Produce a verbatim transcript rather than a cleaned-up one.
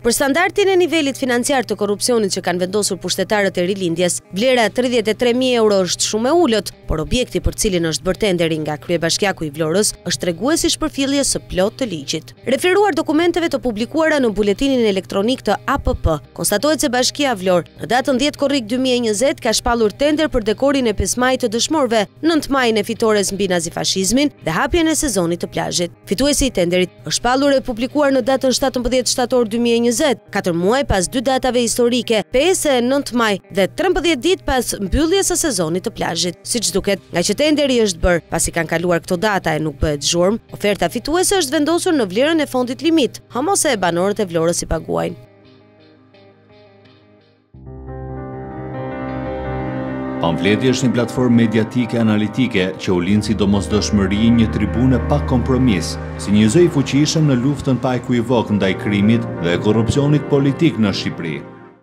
Për standardin e nivelit financiar të korrupsionit që kanë vendosur pushtetarët e rilindjes, vlera tridhjetë e tre mijë euro është shumë e ulët, por objekti për cilin është bërë tenderi nga kryebashkiaku i Vlorës është treguesi shpërfillje së plot të ligjit. Referuar dokumenteve të publikuara në buletinin elektronik të A P P, konstatohet se Bashkia Vlorë në datën dhjetë korrik dy mijë e njëzet ka shpallur tender për dekorin e pesë majit të dëshmorëve, nëntë majin e fitores mbi nazifashizmin dhe hapjen e sezonit të plazhit. Fituesi i tenderit është shpallur e publikuar në datën shtatëmbëdhjetë shtator dy mijë e njëzet, katër muaj pas dy datave historike, pesë e nëntë maj dhe trembëdhjetë ditë pas mbylljes së sezonit të plazhit. Siç duket, nga që tenderi është bërë pasi kanë kaluar këto data e nuk bëhet zhurmë, oferta fituese është vendosur në vlerën e fondit limit, hamose e banorët e Vlorës i paguajnë. Pamfleti është një platformë mediatike analitike që u lind si domosdoshmëri një tribune pa kompromis, si një zë i fuqishëm në luftën pa ekuivok ndaj krimit dhe korrupsionit politik në Shqipëri.